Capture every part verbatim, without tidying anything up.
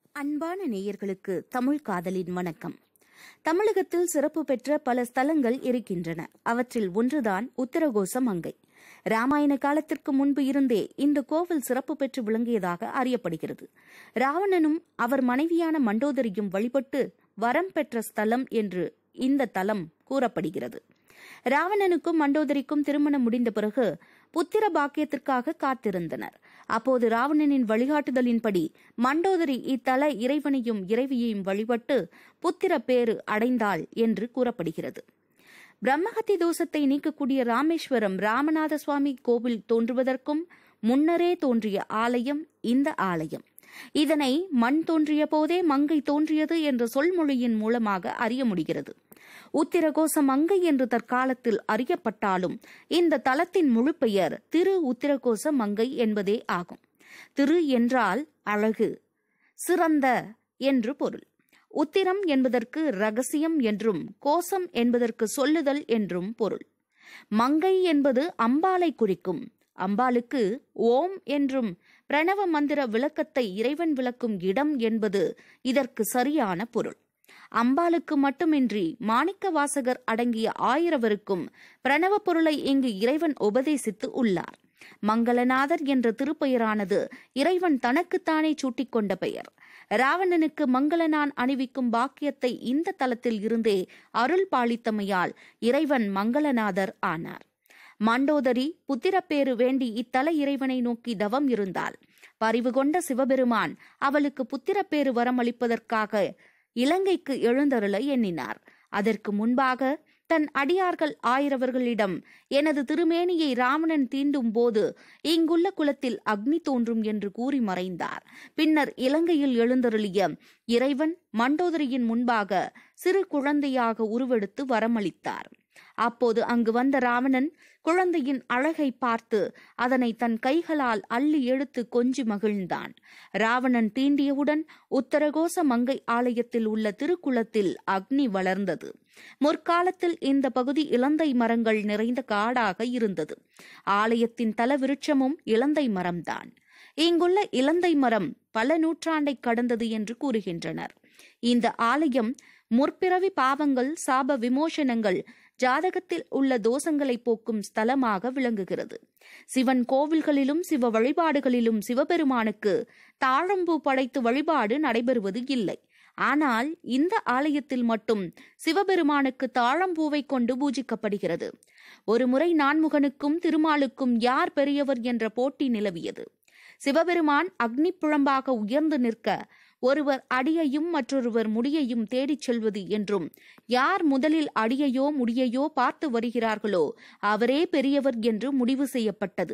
அன்பான நேயர்களுக்கு தமிழ்காதலின் வணக்கம். தமிழகத்தில் சிறப்பு பெற்ற பல ஸ்தலங்கள் இருக்கின்றன. அவற்றில் ஒன்றுதான் உத்தரகோச மங்கை. ராமாயண காலத்திற்கு முன்பு இருந்தே இந்த கோவில் சிறப்பு பெற்று விளங்கியதாக அறியப்படுகிறது. ராவணனும் அவர் மனைவியான மண்டோதரியும் வழிபட்டு வரம் பெற்ற ஸ்தலம் என்று இந்த தலம் கூறப்படுகிறது. ராவணனுக்கும் மண்டோதரிக்கும் திருமணம் முடிந்த பிறகு புத்திர பாக்கியத்திற்காக காத்திருந்தனர். அப்போது ராவணனின் வழிகாட்டுதலின்படி மண்டோதரி இத்தல இறைவனையும் இறைவியையும் வழிபட்டு புத்திர பேறு அடைந்தாள் என்று கூறப்படுகிறது. பிரம்மஹத்தி தோஷத்தை நீக்கக்கூடிய ராமேஸ்வரம் ராமநாத சுவாமி கோவில் தோன்றுவதற்கும் முன்னரே தோன்றிய ஆலயம் இந்த ஆலயம். இதனை மண் தோன்றிய போதே மங்கை தோன்றியது என்ற சொல்மொழியின் மூலமாக அறிய முடிகிறது. உத்திரகோச மங்கை என்று தற்காலத்தில் அறியப்பட்டாலும் இந்த தலத்தின் முழு பெயர் திரு உத்திரகோச மங்கை என்பதே ஆகும். திரு என்றால் அழகு, சிறந்த என்று பொருள். உத்திரம் என்பதற்கு ரகசியம் என்றும் கோசம் என்பதற்கு சொல்லுதல் என்றும் பொருள். மங்கை என்பது அம்பாளை குறிக்கும். அம்பாளுக்கு ஓம் என்றும் பிரணவ மந்திர விளக்கத்தை இறைவன் விளக்கும் இடம் என்பது இதற்கு சரியான பொருள். அம்பாளுக்கு மட்டுமின்றி மாணிக்க வாசகர் அடங்கிய ஆயிரவருக்கும் பிரணவ பொருளை இங்கு இறைவன் உபதேசித்து உள்ளார். மங்களநாதர் என்ற திருப்பெயரானது இறைவன் தனக்குத்தானே சூட்டிக்கொண்ட பெயர். ராவணனுக்கு மங்களனான் அணிவிக்கும் பாக்கியத்தை இந்த தலத்தில் இருந்தே அருள் பாலித்தமையால் இறைவன் மங்களநாதர் ஆனார். மண்டோதரி புத்திரப்பேறு வேண்டி இத்தல இறைவனை நோக்கி தவம் இருந்தாள். பரிவு கொண்ட சிவபெருமான் அவளுக்கு புத்திரப்பேறு வரமளிப்பதற்காக இலங்கைக்கு எழுந்தருள எண்ணினார். அதற்கு முன்பாக தன் அடியார்கள் ஆயிரவர்களிடம் எனது திருமேனியை ராவணன் தீண்டும் போது இங்குள்ள குலத்தில் அக்னி தோன்றும் என்று கூறி மறைந்தார். பின்னர் இலங்கையில் எழுந்தருளிய இறைவன் மண்டோதரியின் முன்பாக சிறு குழந்தையாக உருவெடுத்து வரமளித்தார். அப்போது அங்கு வந்த ராவணன் குழந்தையின் அழகை பார்த்து அதனை தன் கைகளால் அள்ளி எடுத்து கொஞ்சி மகிழ்ந்தான். ராவணன் தீண்டியவுடன் உத்தரகோச மங்கை ஆலயத்தில் உள்ள திருக்குளத்தில் அக்னி வளர்ந்தது. முற்காலத்தில் இந்த பகுதி இலந்தை மரங்கள் நிறைந்த காடாக இருந்தது. ஆலயத்தின் தல விருட்சமும் இலந்தை மரம்தான். இங்குள்ள இலந்தை மரம் பல நூற்றாண்டை கடந்தது என்று கூறுகின்றனர். இந்த ஆலயம் முற்பிறவி பாவங்கள், சாப விமோசனங்கள், ஜாதகத்தில் உள்ள தோஷங்களை போக்கும் ஸ்தலமாக விளங்குகிறது. சிவன் கோவில்களிலும் சிவ வழிபாடுகளிலும் சிவபெருமானுக்கு தாழம்பூ படைத்து வழிபாடு நடைபெறுவது இல்லை. ஆனால் இந்த ஆலயத்தில் மட்டும் சிவபெருமானுக்கு தாழம்பூவை கொண்டு பூஜிக்கப்படுகிறது. ஒருமுறை நான்முகனுக்கும் திருமாலுக்கும் யார் பெரியவர் என்ற போட்டி நிலவியது. சிவபெருமான் அக்னி புழம்பாக உயர்ந்து நிற்க ஒருவர் அடியையும் மற்றொருவர் முடியையும் தேடிச் செல்வது என்றும், யார் முதலில் அடியையோ முடியையோ பார்த்து வருகிறார்களோ அவரே பெரியவர் என்று முடிவு செய்யப்பட்டது.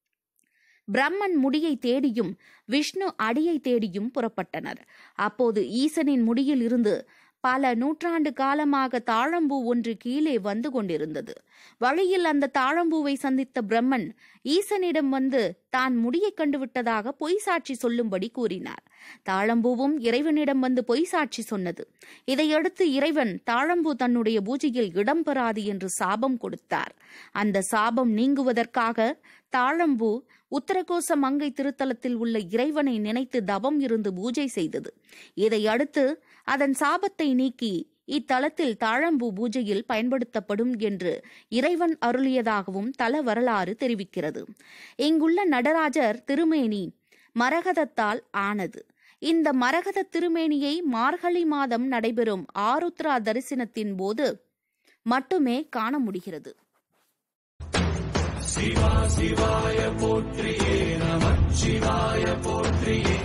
பிரம்மன் முடியை தேடியும் விஷ்ணு அடியை தேடியும் புறப்பட்டனர். அப்போது ஈசனின் முடியில் இருந்து பல நூற்றாண்டு காலமாக தாழம்பூ ஒன்று கீழே வந்து கொண்டிருந்தது. வழியில் அந்த தாழம்பூவை சந்தித்த பிரம்மன் ஈசனிடம் வந்து தான் முடியை கண்டுவிட்டதாக பொய் சாட்சி சொல்லும்படி கூறினார். தாழம்பூவும் இறைவனிடம் வந்து பொய் சாட்சி சொன்னது. இதையடுத்து இறைவன் தாழம்பூ தன்னுடைய பூஜையில் இடம்பெறாது என்று சாபம் கொடுத்தார். அந்த சாபம் நீங்குவதற்காக தாழம்பூ உத்தரகோச மங்கை திருத்தலத்தில் உள்ள இறைவனை நினைத்து தவம் இருந்து பூஜை செய்தது. இதையடுத்து அதன் சாபத்தை நீக்கி இத்தலத்தில் தாழம்பூ பூஜையில் பயன்படுத்தப்படும் என்று இறைவன் அருளியதாகவும் தல வரலாறு தெரிவிக்கிறது. இங்குள்ள நடராஜர் திருமேனி மரகதத்தால் ஆனது. இந்த மரகத திருமேனியை மார்கழி மாதம் நடைபெறும் ஆருத்ரா தரிசனத்தின் போது மட்டுமே காண முடிகிறது. சிவா சிவாய போற்றியே நமச்சிவாய போற்றியே